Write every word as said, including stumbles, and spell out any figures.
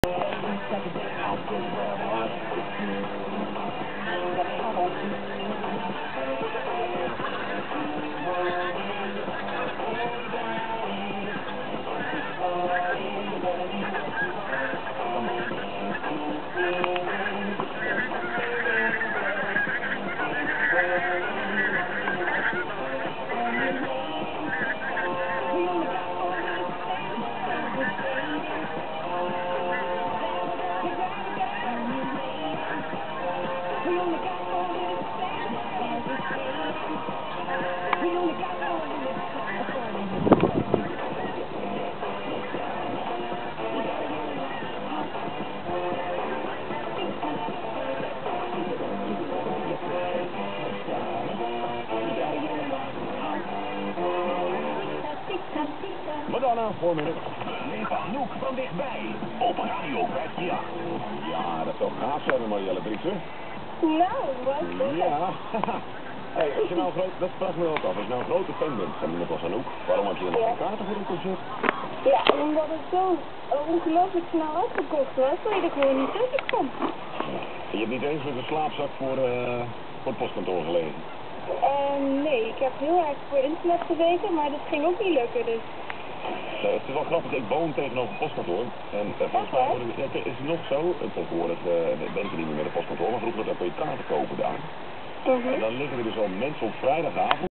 Madonna, voor minuten. Beleef Anouk van dichtbij. Op Radio vijfenveertig. Ja, dat zou gaaf zijn, Marielle Driessen. Nou, wat? Ja. Hey, als je nou een groot, dat vraag me ook af. Als je nou een grote fan bent van net als Anouk, waarom heb je dan nog geen kaarten voor een concert? Ja, omdat het zo ongelooflijk snel uitverkocht was, dat je er gewoon niet tussen komt. Je hebt niet eens met een slaapzak voor, uh, voor het postkantoor gelegen? Uh, nee, ik heb heel erg voor internet gezeten, maar dat ging ook niet lukken, dus... Nee, het is wel grappig, ik woon tegenover het postkantoor. En uh, volgens mij worden we, is het nog zo, tegenwoordig uh, ben ik er niet meer met het postkantoor, maar vroeger dan kun je kaarten kopen daar. Uh-huh. En dan liggen er dus al mensen op vrijdagavond.